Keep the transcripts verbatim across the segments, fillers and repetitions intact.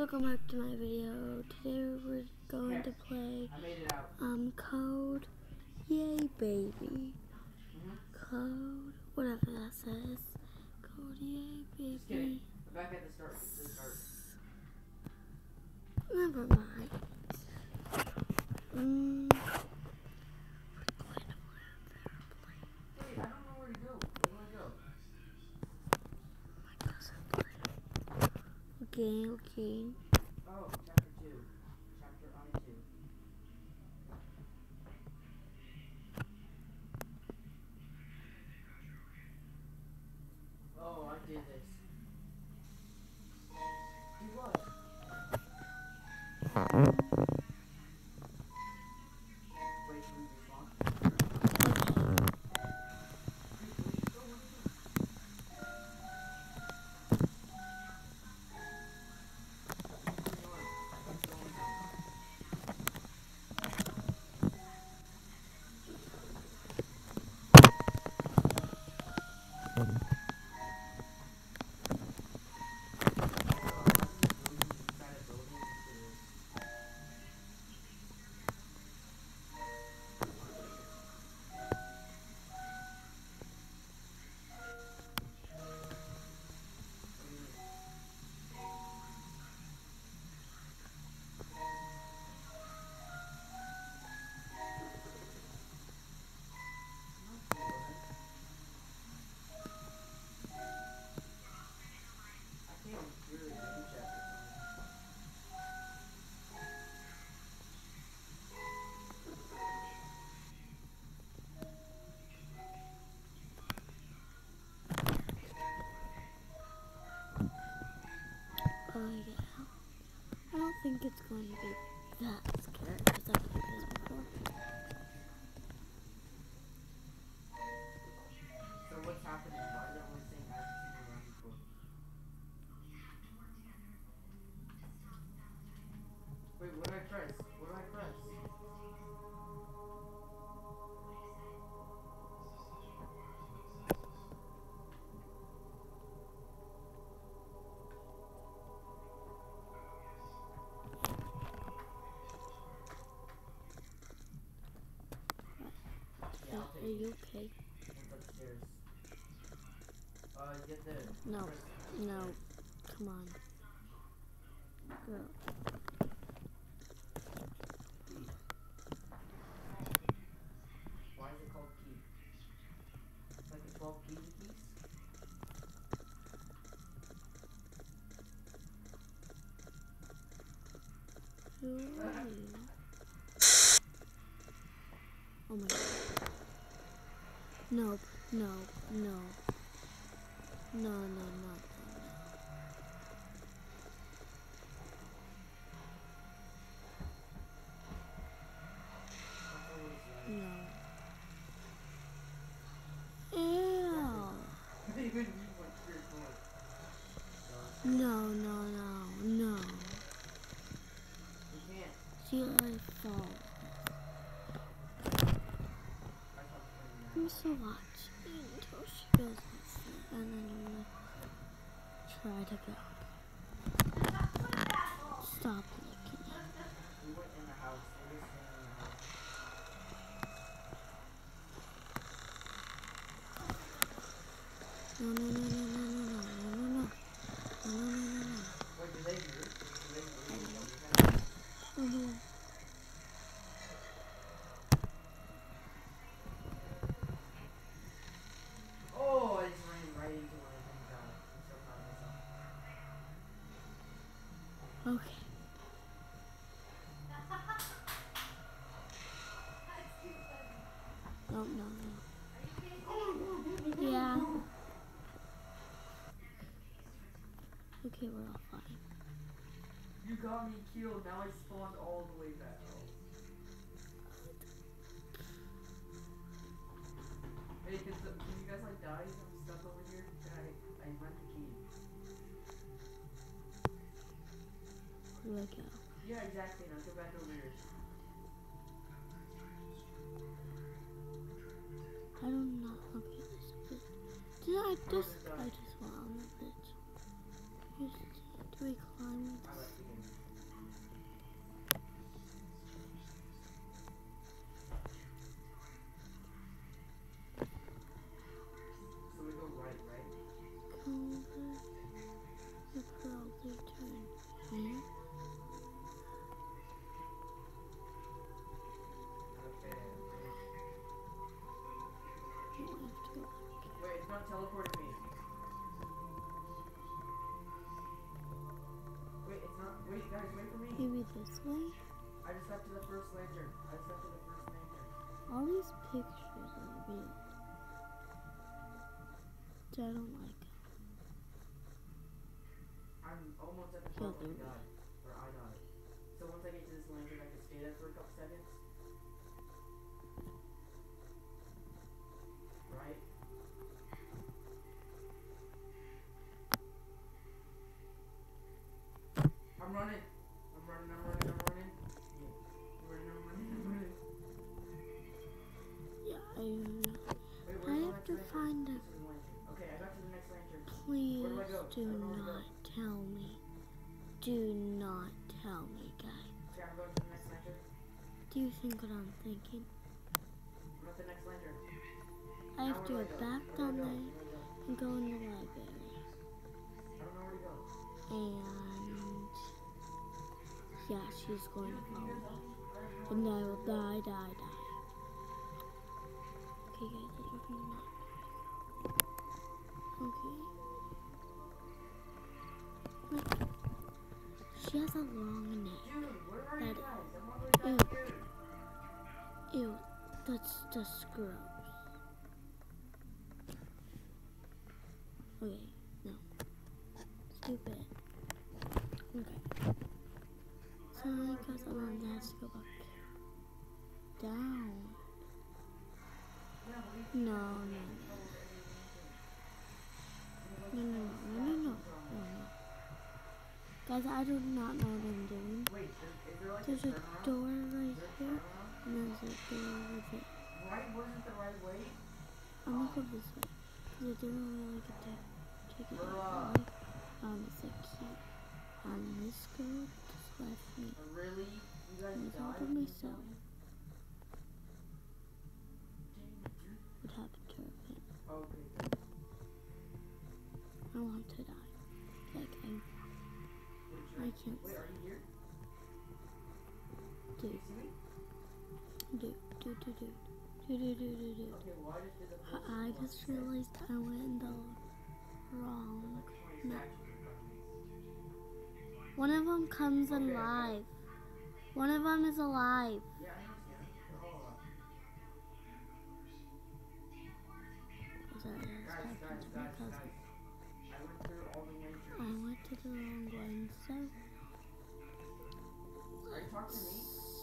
Welcome back to my video. Today we're going to play um Code Yay Baby. Code whatever that says. Code Yay Baby. Back at the start. The start. Never mind. Mm. Wait, I don't know where to go. Where do I go? My cousin. Okay, okay. Oh, chapter two. Chapter I two. Oh, I did this. Do what? Wait, can we respawn? Oh yeah. I don't think it's going to be that scary because I've played this before. So what's happening? Why is everyone saying I haven't seen you around before? Wait, what do I press? What do I press? Yeah, I'll take Are you it. okay? What's upstairs? Uh, get the... No, press no. upstairs. Come on. Girl. Key. Why is it called key? It's like a twelve keys a piece? Who are you? Oh my god. Nope. No. No. No, no, no, no, That's always no. right. No. Ew. I didn't even read what you're doing. No, no, no, no. You can't. See, I fall. I thought you I'm so watching until she goes to sleep, and then I'm gonna try to go. Stop looking at me. We went in the house. We were staying in the house. No, no, no, no, no, no, no, no, no, no. No, no, no, no, no. Wait, did they hear? Did they hear you while you guys? No, no. Oh, I just ran right into one of them guys. I'm so proud of myself. Okay. No, no, no. Yeah. Okay, we're all fine. You got me killed. Now I spawned all the way back. Oh. Hey, can, the, can you guys like die? I'm stuck over here. Can I? I rent the key. Where do I go? Yeah, exactly. Now go back over here. I don't know. Okay, this is. Did I just? I just went on the bridge. Do we climb I this? like the game. Maybe this way? I just got to the first lantern. I just got to the first lantern. All these pictures are weird. I don't like it. I'm almost at the Yeah, top where we they're died. Where I died. So once I get to this lantern, I can stay there for a couple seconds. Right? I'm running. I'm running, I'm running, I'm running. Yeah. I'm running, I'm running, I'm running. Yeah, I don't know. Wait, I where's the have next to lantern? find a. This is the lantern. Okay, I got to the next lantern. Please Where do I go? do I don't know where to go. not tell me. Do not tell me, guys. Okay, I'm going to the next lantern. Do you think what I'm thinking? I'm at the next lantern. I have Now to where go do I back Where down do I there go? Where do I go? and go in the library. I don't know where to go. And yeah, she's going to Can follow you me. tell me? I have no And I idea. will die, die, die. Okay, guys, I don't know. Okay. Look. She has a long neck. Dude, where are you That- guys? I'm all the way back here. Ew, that's just gross. Okay, no. Stupid. Okay. So I guess I'm gonna have to go back down. Yeah, what do you No, no, no. No, no, no, no, no, no, no. Guys, I do not know what I'm doing. Wait, is, is there like There's a a turnaround? door Is right there a here, turnaround? and there's a door over there. Right wasn't the right way? I'm gonna go this way, because I didn't really get to take it Bruh. all the way. Um, it's a key. Um, this girl just left me. Really? You guys And it's all died? to myself. Dang it, dude. What happened to her pin? Okay. I want to die. Like, I, I can't Wait, are you here? do, You see me? do, do, do, do, do, do, do, do, do. Okay, well I just did the first I, I one. just realized I went in the wrong. No. One of them comes Okay, okay. alive. One of them is alive. Yeah, I understand. They're all alive. Sorry, I was Guys, talking guys, to my guys, cousin. guys. I went through all the lanterns. I went to the wrong one, so Are you talking to me?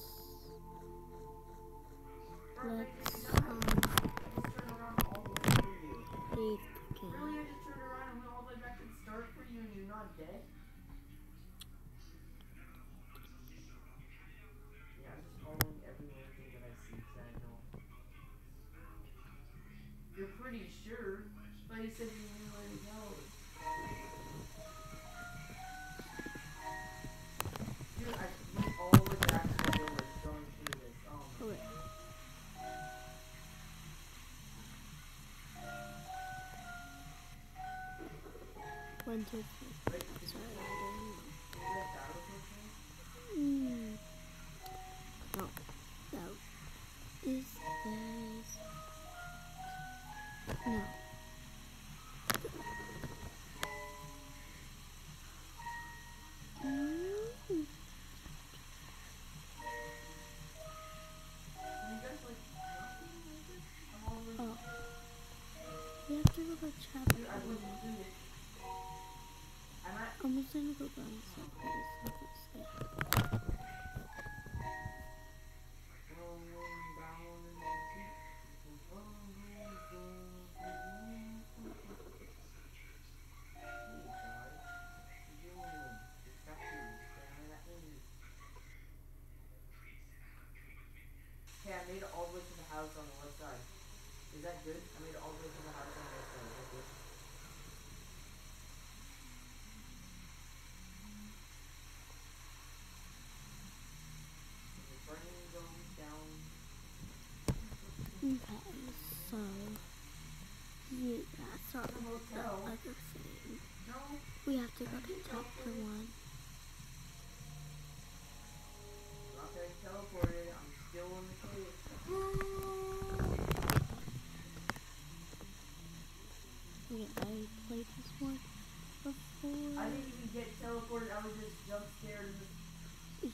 let's I um just turned around all the way for you. leave the game. Really? I just turned around and went all the way back to the start for you and you're not dead? Yeah, I'm just following every little thing that I see because I know. You're pretty sure, but you said you knew where to go. Dude, I went all the way back to the village going through this. Oh my Okay. One, two, three. Wait, did Sorry, you I did you get battle potions? didn't know. Mm. No, no. This is no. Mm. Can you guys like nothing like this? I'm all the way. Oh, we have to go to chapter Dude, I went one. through it.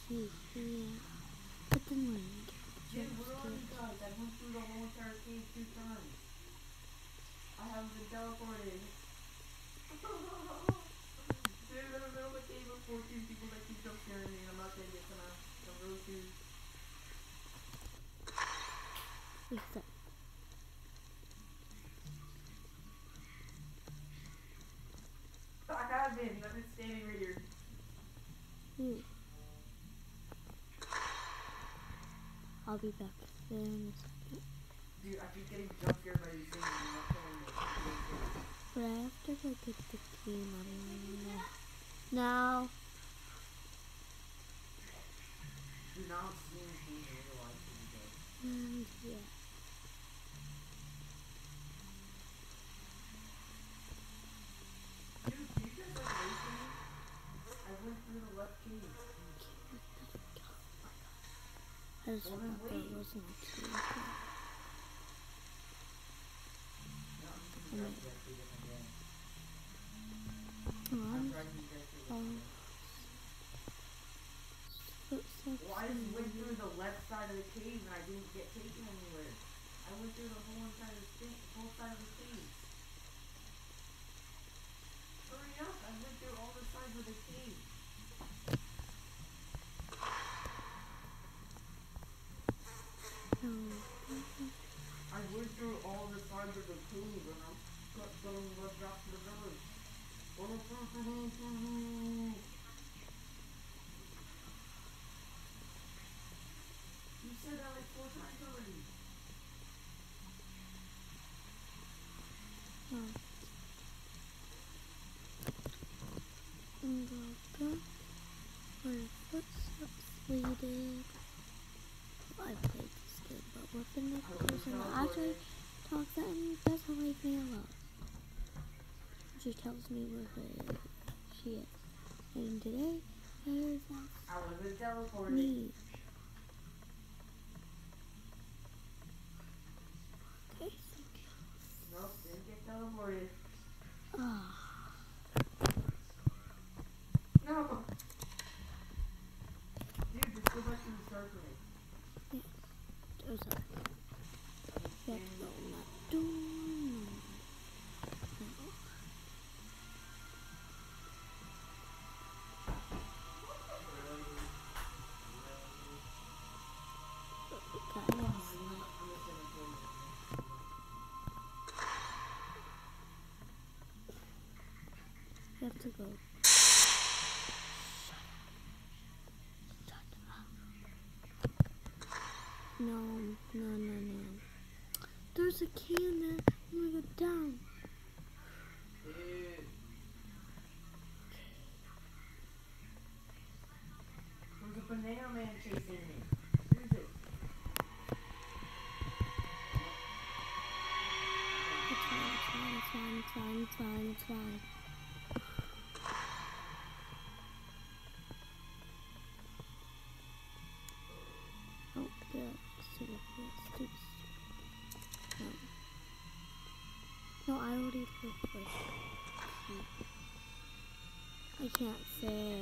key. Yeah. But then when you get Dude, jump where are you scared. guys? I went through the whole entire cave two times. I haven't been teleported. Dude, I'm in the middle of the cave with fourteen people that keep jump scaring me, and I'm not gonna get some out. I'm real cute. What's that? I have been. I've been standing right here. Ooh. I'll be back there in a second. Dude, I keep getting jump scared by these things, and you're not killing me. But I have to go get the key, mommy. Now. Dude, now I'm seeing things in real life pretty good. And yeah. Dude, do you guys like racing? I went through the left cave. I just Well, then forgot there wait. was no key. No, I'm just gonna grab that cave again. Oh, I'm I'm trying to get to oh. it. Footsteps Well, I just in went the- through the left side of the cave and I didn't get taken anywhere. I went through the whole inside of the thing, whole side of the cave. Hurry up! I went through all the sides of the cave. No. I went through all the sides of the cave and I'm stuck going left back to the village. You said that like four times already. No. And go back where the footsteps leaded. Well, I played this game, but what the next person that actually talks at me doesn't leave me alone. She tells me where her, she is. And today, there's I wasn't teleported. me. Okay, so Nope, didn't get teleported. ah, No! Dude, just go back to the start for me. there's a yep, no, not door. No. No. Guys, you have to go. Shut up. No, no, no, no. There's a can there. I'm gonna go down. Dude. There's a banana man chasing me. Who's it? It's fine, it's fine, it's fine, it's fine, it's fine, it's fine. Oh, yeah, stupid, yeah, stupid, stupid. No. No, I already looked for it. I can't say.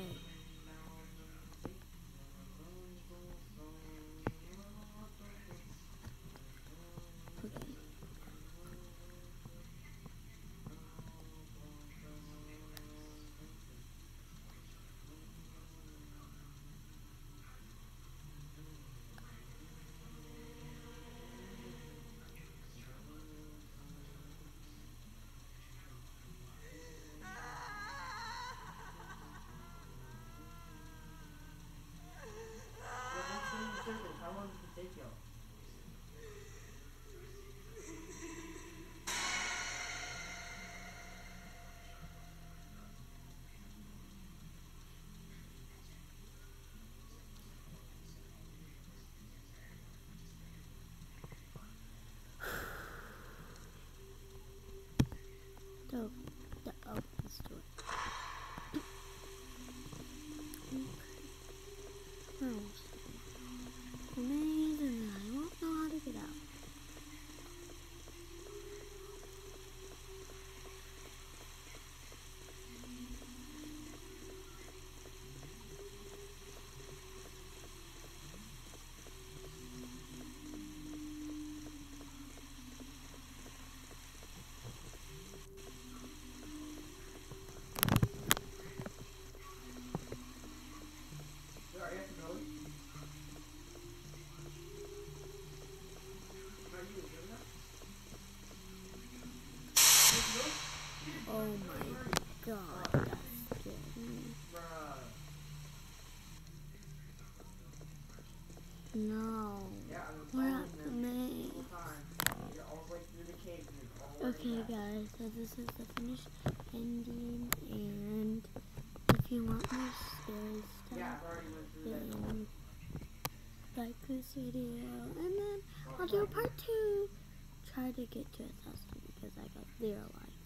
Okay. No. Yeah, I was We're following at the them maze. the whole time. Yeah, all the way through the cave and then all the way Okay, back. guys, so this is the finished ending, and if you want more scary Yeah, stuff, I already went through that. then like this video, and then I'll do a part two. Try to get to a thousand because I got zero likes.